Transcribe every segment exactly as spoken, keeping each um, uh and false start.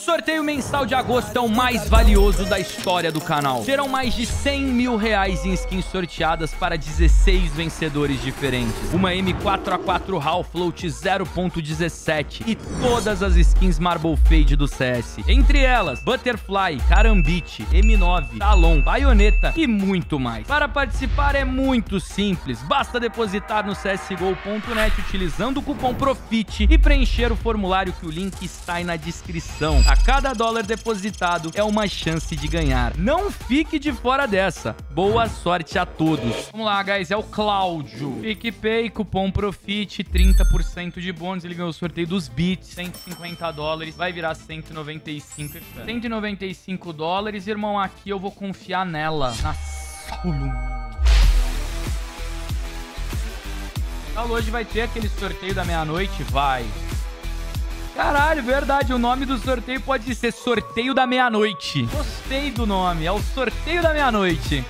sorteio mensal de agosto é o mais valioso da história do canal. Serão mais de cem mil reais em skins sorteadas para dezesseis vencedores diferentes. Uma M quatro A quatro HAL Float zero ponto dezessete e todas as skins Marble Fade do C S. Entre elas, Butterfly, Karambit, M nove, Talon, Baioneta e muito mais. Para participar é muito simples. Basta depositar no C S G O ponto net utilizando o cupom PROFIT e preencher o formulário que o link está aí na descrição. A cada dólar depositado é uma chance de ganhar. Não fique de fora dessa. Boa sorte a todos. Vamos lá, guys. É o Cláudio. PicPay, cupom PROFIT, trinta por cento de bônus. Ele ganhou o sorteio dos bits, cento e cinquenta dólares. Vai virar cento e noventa e cinco. cento e noventa e cinco dólares. Irmão, aqui eu vou confiar nela. Na Solum. Hoje vai ter aquele sorteio da meia-noite? Vai. Caralho, verdade. O nome do sorteio pode ser Sorteio da Meia-Noite. Gostei do nome. É o Sorteio da Meia-Noite.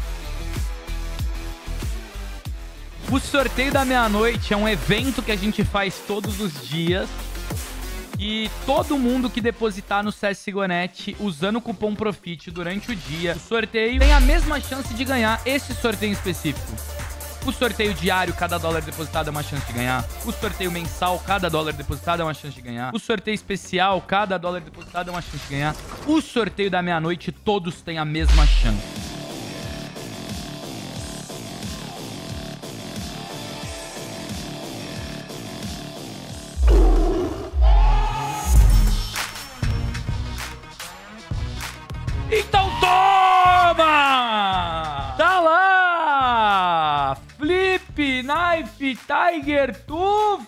O Sorteio da Meia-Noite é um evento que a gente faz todos os dias. E todo mundo que depositar no C S G O ponto net usando o cupom PROFIT durante o dia, o sorteio tem a mesma chance de ganhar esse sorteio específico. O sorteio diário, cada dólar depositado é uma chance de ganhar. O sorteio mensal, cada dólar depositado é uma chance de ganhar. O sorteio especial, cada dólar depositado é uma chance de ganhar. O sorteio da meia-noite, todos têm a mesma chance. Então toma! Tá lá! Flip Knife Tiger Tooth!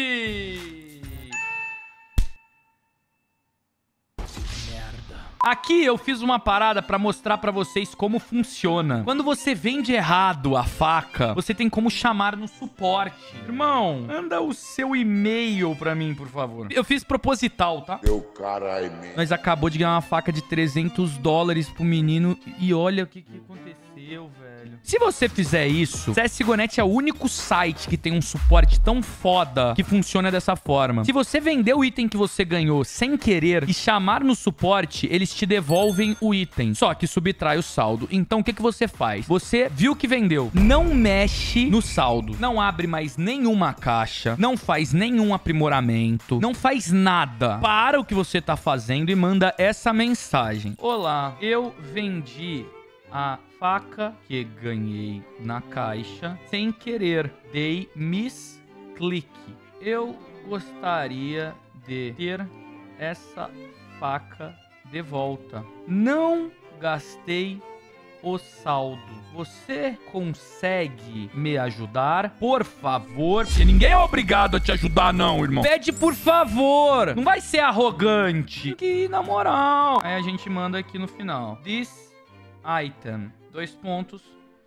Merda. Aqui eu fiz uma parada pra mostrar pra vocês como funciona. Quando você vende errado a faca, você tem como chamar no suporte. Irmão, manda o seu e-mail pra mim, por favor. Eu fiz proposital, tá? Meu caralho, man. Nós acabou de ganhar uma faca de trezentos dólares pro menino e olha o que, que aconteceu, velho. Se você fizer isso, C S G O ponto net é o único site que tem um suporte tão foda que funciona dessa forma. Se você vender o item que você ganhou sem querer e chamar no suporte, eles te devolvem o item, só que subtrai o saldo. Então o que, que você faz? Você viu que vendeu, não mexe no saldo, não abre mais nenhuma caixa, não faz nenhum aprimoramento, não faz nada. Para o que você tá fazendo e manda essa mensagem: olá, eu vendi a faca que ganhei na caixa sem querer. Dei misclick. Eu gostaria de ter essa faca de volta. Não gastei o saldo. Você consegue me ajudar? Por favor. Porque ninguém é obrigado a te ajudar, não, irmão. Pede por favor. Não vai ser arrogante. Que na moral. Aí a gente manda aqui no final: This item, dois pontos,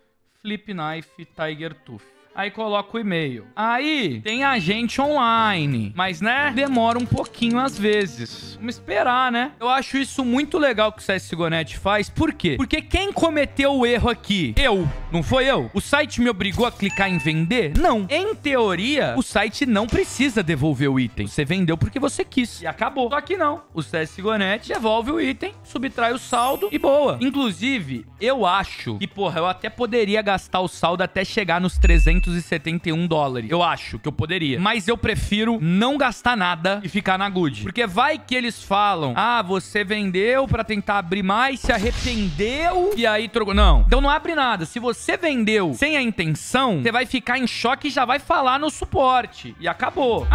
Flip Knife Tiger Tooth. Aí coloca o e-mail. Aí tem a gente online, mas né, demora um pouquinho às vezes. Vamos esperar, né? Eu acho isso muito legal que o C S G O ponto net faz. Por quê? Porque quem cometeu o erro aqui? Eu. Não foi eu? O site me obrigou a clicar em vender? Não. Em teoria, o site não precisa devolver o item. Você vendeu porque você quis. E acabou. Só que não. O C S G O ponto net devolve o item, subtrai o saldo e boa. Inclusive, eu acho que, porra, eu até poderia gastar o saldo até chegar nos trezentos e setenta e um dólares. Eu acho que eu poderia. Mas eu prefiro não gastar nada e ficar na good. Porque vai que eles falam: ah, você vendeu pra tentar abrir mais, se arrependeu e aí trocou. Não. Então não abre nada. Se você vendeu sem a intenção, você vai ficar em choque e já vai falar no suporte. E acabou.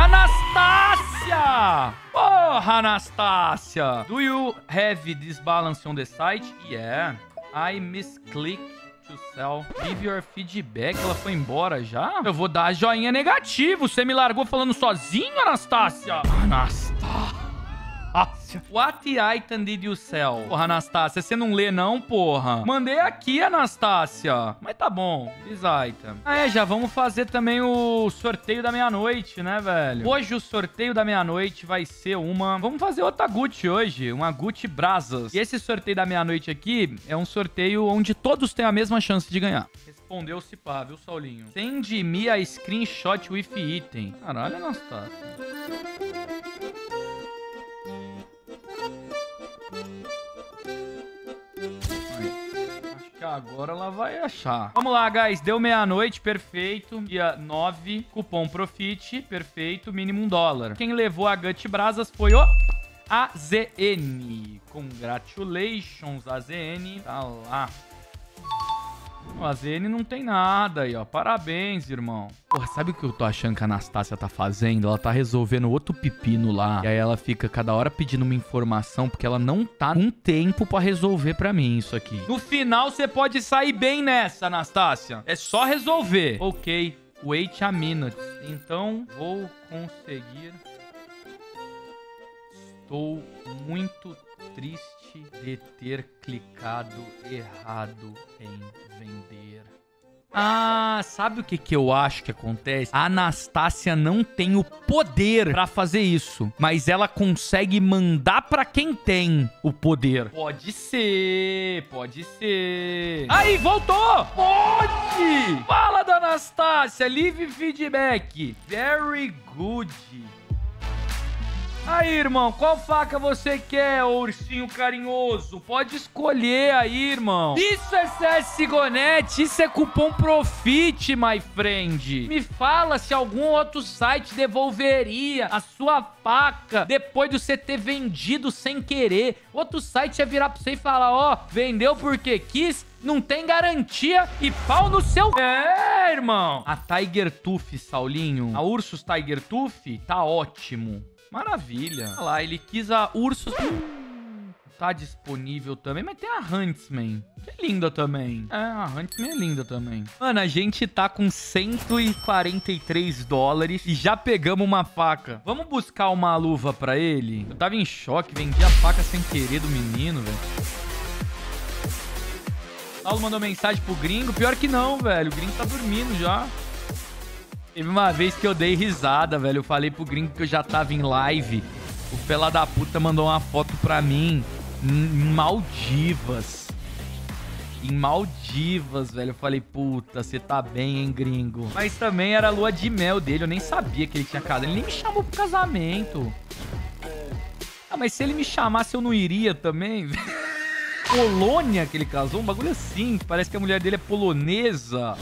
Anastácia! Porra, Anastácia! Do you have this balance on the site? Yeah. I misclick to sell. Give your feedback. Ela foi embora já? Eu vou dar joinha negativo. Você me largou falando sozinho, Anastácia? Anastácia. What item did you sell? Porra, Anastácia, você não lê não, porra? Mandei aqui, Anastácia. Mas tá bom. This item. Ah, é, já vamos fazer também o sorteio da meia-noite, né, velho? Hoje o sorteio da meia-noite vai ser uma... Vamos fazer outra Gucci hoje. Uma Gucci Brasas. E esse sorteio da meia-noite aqui é um sorteio onde todos têm a mesma chance de ganhar. Respondeu-se pá, viu, Saulinho? Send me a screenshot with item. Caralho, Anastácia. agora ela vai achar. Vamos lá, guys. Deu meia-noite, perfeito. Dia nove, cupom Profit, perfeito. Mínimo um dólar. Quem levou a Gut Brasas foi o A Z N. Congratulations, A Z N. Tá lá. O A Z N não tem nada aí, ó. Parabéns, irmão. Porra, sabe o que eu tô achando que a Anastácia tá fazendo? Ela tá resolvendo outro pepino lá. E aí ela fica cada hora pedindo uma informação, porque ela não tá com tempo pra resolver pra mim isso aqui. No final, você pode sair bem nessa, Anastácia. É só resolver. Ok. Wait a minute. Então, vou conseguir. Estou muito triste de ter clicado errado em vender. Ah, sabe o que que eu acho que acontece? A Anastácia não tem o poder pra fazer isso, mas ela consegue mandar pra quem tem o poder. Pode ser, pode ser. Aí, voltou! Pode! Fala da Anastácia, leave feedback. Very good. Aí, irmão, qual faca você quer, ô ursinho carinhoso? Pode escolher aí, irmão. Isso é C S G O Net, isso é cupom Profit, my friend. Me fala se algum outro site devolveria a sua faca depois de você ter vendido sem querer. Outro site ia virar pra você e falar, ó, oh, vendeu porque quis, não tem garantia e pau no seu... É, irmão. A Tiger Tooth, Saulinho, a Ursus Tiger Tooth tá ótimo. Maravilha. Olha lá, ele quis a Ursus. Hum, tá disponível também, mas tem a Huntsman, que é linda também. É, a Huntsman é linda também. Mano, a gente tá com cento e quarenta e três dólares e já pegamos uma faca. Vamos buscar uma luva pra ele? Eu tava em choque, vendi a faca sem querer do menino, velho. Paulo mandou mensagem pro gringo. Pior que não, velho. O gringo tá dormindo já. Teve uma vez que eu dei risada, velho. Eu falei pro gringo que eu já tava em live. O fela da puta mandou uma foto pra mim em Maldivas. Em Maldivas, velho. Eu falei, puta, você tá bem, hein, gringo? Mas também era a lua de mel dele. Eu nem sabia que ele tinha casado. Ele nem me chamou pro casamento. Ah, mas se ele me chamasse, eu não iria também, velho. Polônia que ele casou? Um bagulho assim. Parece que a mulher dele é polonesa.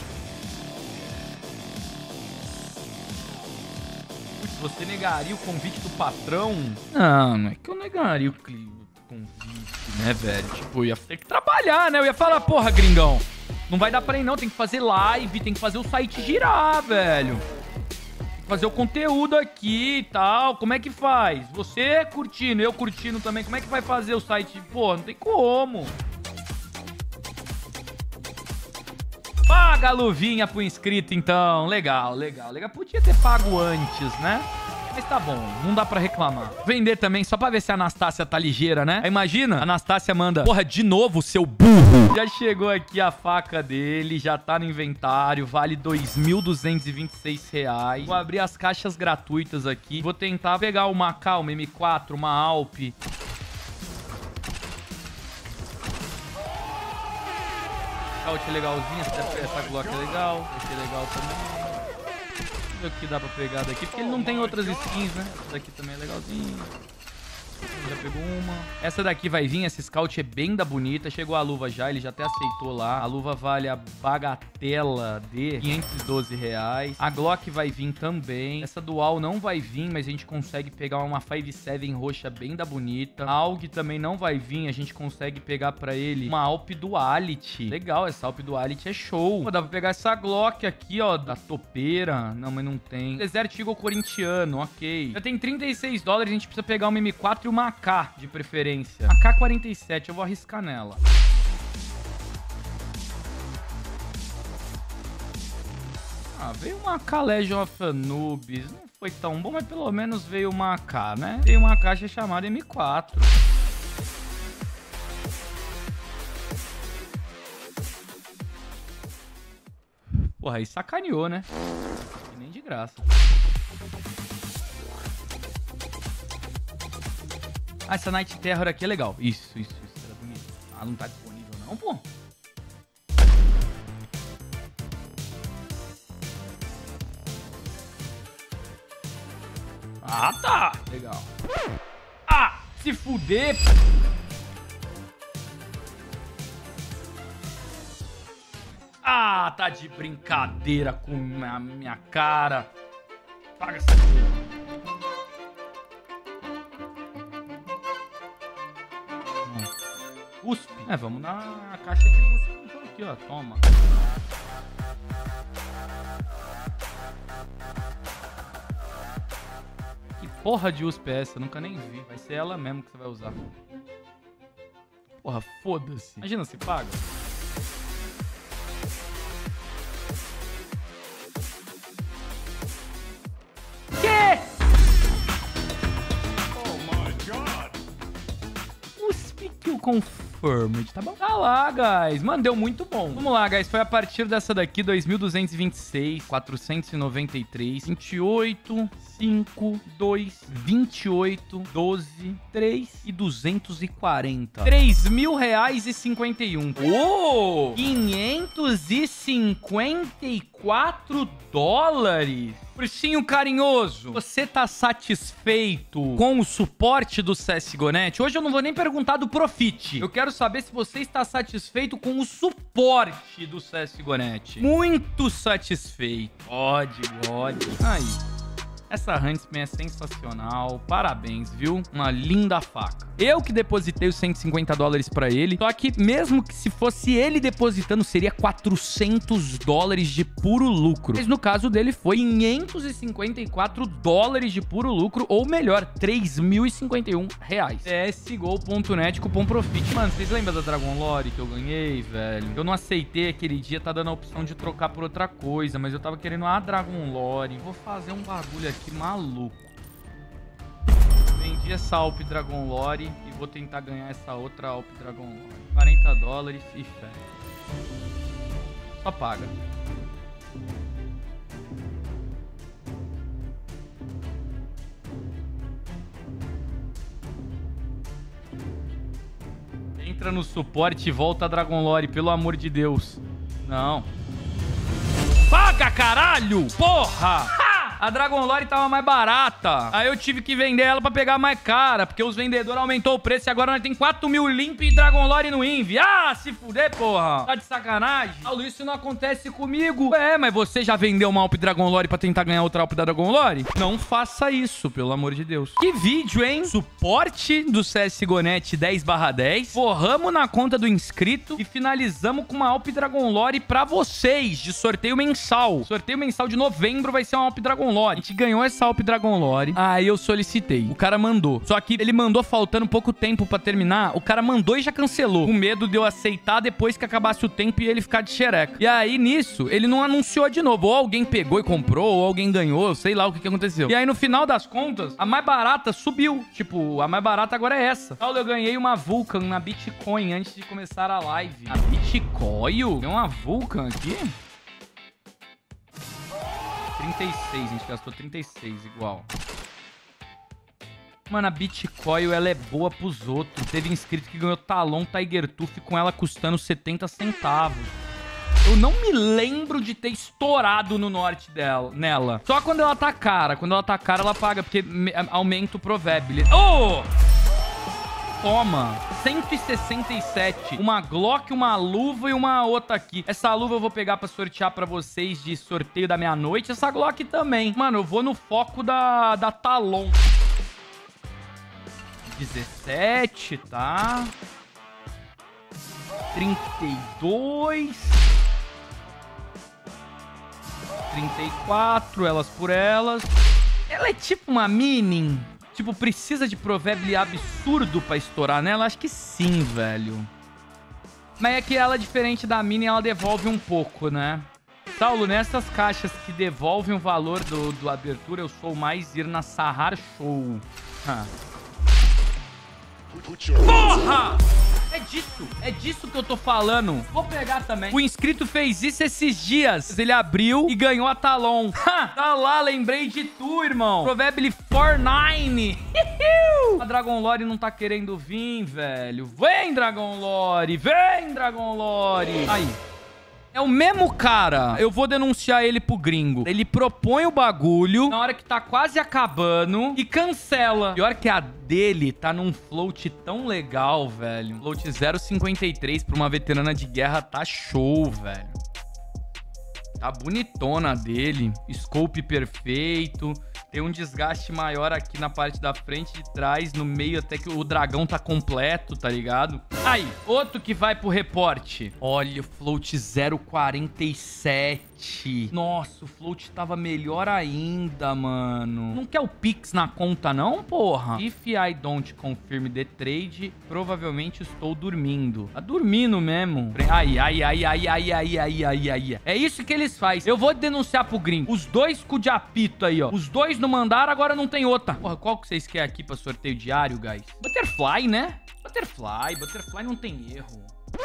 Você negaria o convite do patrão? Não, não é que eu negaria o convite, né, velho? Tipo, eu ia ter que trabalhar, né? Eu ia falar, porra, gringão, não vai dar pra ir não, tem que fazer live, tem que fazer o site girar, velho. Tem que fazer o conteúdo aqui e tal. Como é que faz? Você curtindo, eu curtindo também, como é que vai fazer o site? Pô, não tem como. Paga a luvinha pro inscrito, então. Legal, legal, legal. Podia ter pago antes, né? Mas tá bom, não dá pra reclamar. Vender também, só pra ver se a Anastácia tá ligeira, né? Aí imagina, a Anastácia manda, porra, de novo, seu burro. Já chegou aqui a faca dele, já tá no inventário, vale dois mil duzentos e vinte e seis reais. Vou abrir as caixas gratuitas aqui. Vou tentar pegar uma K, uma M quatro, uma Alp. Scout legalzinha, essa Glock é legal, esse é legal também. Deixa eu ver o que dá pra pegar daqui, porque ele não tem outras skins, né? Essa daqui também é legalzinho. Já pegou uma. Essa daqui vai vir, essa Scout é bem da bonita. Chegou a luva já, ele já até aceitou lá. A luva vale a bagatela de quinhentos e doze reais. A Glock vai vir também. Essa Dual não vai vir, mas a gente consegue pegar uma cinco sete roxa bem da bonita. A A U G também não vai vir, a gente consegue pegar pra ele uma Alp Duality. Legal, essa Alp Duality é show. Pô, dá pra pegar essa Glock aqui, ó, da topeira. Não, mas não tem. Desert Eagle corintiano, ok. Já tem trinta e seis dólares, a gente precisa pegar uma M quatro e uma A K de preferência. A K quarenta e sete, eu vou arriscar nela. Ah, veio uma A K Legion of Anubis. Não foi tão bom, mas pelo menos veio uma A K, né? Veio uma caixa chamada M quatro. Porra, aí sacaneou, né? E nem de graça. Ah, essa Night Terror aqui é legal. Isso, isso, isso. Era bonito. Ah, não tá disponível não, pô. Ah, tá. Legal. Ah, se fuder. Ah, tá de brincadeira com a minha cara. Paga essa porra. U S P. É, vamos na caixa de U S P. Então aqui, ó. Toma. Que porra de U S P é essa? Eu nunca nem vi. Vai ser ela mesmo que você vai usar. Porra, foda-se. Imagina se paga. Quê? Oh my God. U S P Kill Confirmed, tá bom? Tá lá, guys. Mano, deu muito bom. Vamos lá, guys. Foi a partir dessa daqui, dois mil duzentos e vinte e seis, quatrocentos e noventa e três, vinte e oito, cinco, dois, vinte e oito, doze, três e duzentos e quarenta. três mil reais e cinquenta e um. Oh! quinhentos e cinquenta e quatro dólares. Ursinho carinhoso, você tá satisfeito com o suporte do C S G O Net? Hoje eu não vou nem perguntar do Profit. Eu quero saber se você está satisfeito com o suporte do C S G O Net. Muito satisfeito. Pode, pode. Aí. Essa Huntsman é sensacional. Parabéns, viu? Uma linda faca. Eu que depositei os cento e cinquenta dólares pra ele. Só que mesmo que se fosse ele depositando, seria quatrocentos dólares de puro lucro. Mas no caso dele foi quinhentos e cinquenta e quatro dólares de puro lucro. Ou melhor, três mil e cinquenta e um reais. C S G O ponto net cupom Profit. Mano, vocês lembram da Dragon Lore que eu ganhei, velho? Eu não aceitei aquele dia. Tá dando a opção de trocar por outra coisa. Mas eu tava querendo a Dragon Lore. Vou fazer um bagulho aqui. Que maluco. Vendi essa Alp Dragon Lore e vou tentar ganhar essa outra Alp Dragon Lore. quarenta dólares e fé. Só paga. Entra no suporte e volta a Dragon Lore, pelo amor de Deus. Não. Paga, caralho! Porra! A Dragon Lore tava mais barata. Aí eu tive que vender ela pra pegar mais cara, porque os vendedores aumentou o preço e agora nós tem quatro mil limp e Dragon Lore no Invi. Ah, se fuder, porra. Tá de sacanagem? Paulo, isso não acontece comigo. É, mas você já vendeu uma Alp Dragon Lore pra tentar ganhar outra Alp da Dragon Lore? Não faça isso, pelo amor de Deus. Que vídeo, hein? Suporte do C S G O Net dez barra dez. Forramos na conta do inscrito e finalizamos com uma Alp Dragon Lore pra vocês, de sorteio mensal. Sorteio mensal de novembro vai ser uma Alp Dragon Lore. A gente ganhou essa Alp Dragon Lore. Aí eu solicitei. O cara mandou. Só que ele mandou faltando pouco tempo pra terminar. O cara mandou e já cancelou. Com medo de eu aceitar depois que acabasse o tempo e ele ficar de xereca. E aí, nisso, ele não anunciou de novo. Ou alguém pegou e comprou, ou alguém ganhou. Sei lá o que, que aconteceu. E aí, no final das contas, a mais barata subiu. Tipo, a mais barata agora é essa. Paulo, eu ganhei uma Vulcan na Bitcoin antes de começar a live. A Bitcoin? Tem uma Vulcan aqui? trinta e seis, a gente gastou trinta e seis igual. Mano, a Bitcoin, ela é boa pros outros. Teve inscrito que ganhou Talon Tiger Tooth com ela custando setenta centavos. Eu não me lembro de ter estourado no norte dela, nela. Só quando ela tá cara. Quando ela tá cara, ela paga, porque aumenta o probability. Oh! Toma, cento e sessenta e sete. Uma Glock, uma luva e uma outra aqui. Essa luva eu vou pegar pra sortear pra vocês de sorteio da meia-noite. Essa Glock também. Mano, eu vou no foco da, da Talon. dezessete, tá? trinta e dois. trinta e quatro, elas por elas. Ela é tipo uma mini... Tipo, precisa de probability absurdo pra estourar nela? Acho que sim, velho. Mas é que ela, diferente da mini, ela devolve um pouco, né? Saulo, nessas caixas que devolvem o valor do, do abertura, eu sou mais ir na Sahar Show. Ah. Porra! É disso, é disso que eu tô falando. Vou pegar também. O inscrito fez isso esses dias. Ele abriu e ganhou a Talon. Ha! Tá lá, lembrei de tu, irmão. Probability quarenta e nove. A Dragon Lore não tá querendo vir, velho. Vem, Dragon Lore. Vem, Dragon Lore. Aí. É o mesmo cara. Eu vou denunciar ele pro gringo. Ele propõe o bagulho na hora que tá quase acabando e cancela. Pior que a dele tá num float tão legal, velho. Float zero vírgula cinquenta e três pra uma veterana de guerra tá show, velho. Tá bonitona a dele. Scope perfeito. Tem um desgaste maior aqui na parte da frente e de trás. No meio até que o dragão tá completo, tá ligado? Aí, outro que vai pro reporte. Olha, o float zero vírgula quarenta e sete. Nossa, o float tava melhor ainda, mano. Não quer o Pix na conta não, porra? If I don't confirm the trade, provavelmente estou dormindo. Tá dormindo mesmo. Ai, ai, ai, ai, ai, ai, ai, ai, ai. É isso que eles fazem. Eu vou denunciar pro gringo. Os dois com o de apito aí, ó. Os dois não mandaram, agora não tem outra. Porra, qual que vocês querem aqui pra sorteio diário, guys? Butterfly, né? Butterfly. Butterfly não tem erro.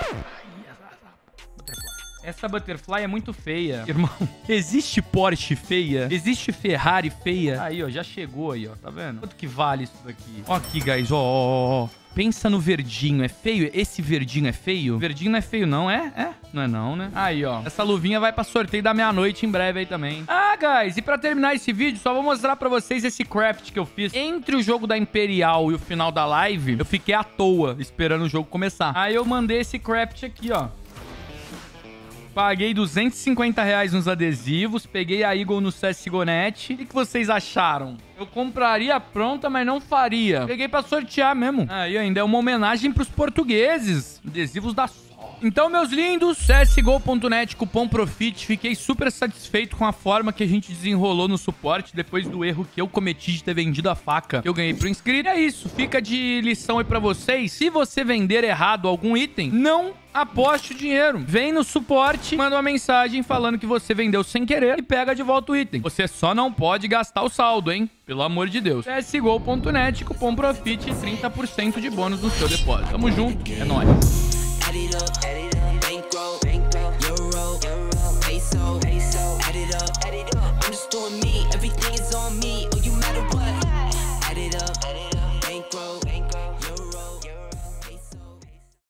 Butterfly. Essa Butterfly é muito feia. Irmão, existe Porsche feia? Existe Ferrari feia? Aí, ó, já chegou aí, ó. Tá vendo? Quanto que vale isso daqui? Ó aqui, guys, ó, ó, ó. Pensa no verdinho, é feio? Esse verdinho é feio? Verdinho não é feio não, é? É? Não é não, né? Aí, ó. Essa luvinha vai pra sorteio da meia-noite em breve aí também. Ah, guys, e pra terminar esse vídeo, só vou mostrar pra vocês esse craft que eu fiz. Entre o jogo da Imperial e o final da live, eu fiquei à toa esperando o jogo começar. Aí eu mandei esse craft aqui, ó. Paguei duzentos e cinquenta reais nos adesivos, peguei a Eagle no C S G O ponto net. O que vocês acharam? Eu compraria pronta, mas não faria. Peguei pra sortear mesmo. Aí ainda é uma homenagem pros portugueses. Adesivos da Sol. Então, meus lindos, C S G O ponto net, cupom PROFIT. Fiquei super satisfeito com a forma que a gente desenrolou no suporte depois do erro que eu cometi de ter vendido a faca que eu ganhei pro inscrito. É isso, fica de lição aí pra vocês. Se você vender errado algum item, não aposte o dinheiro. Vem no suporte, manda uma mensagem falando que você vendeu sem querer e pega de volta o item. Você só não pode gastar o saldo, hein? Pelo amor de Deus. C S G O ponto net, cupom PROFIT, trinta por cento de bônus no seu depósito. Tamo junto, é nóis. Add it up, add it up, bankroll, bankroll, euro, euro, peso, peso, add it up, add it up. I'm just doing me, everything is on me.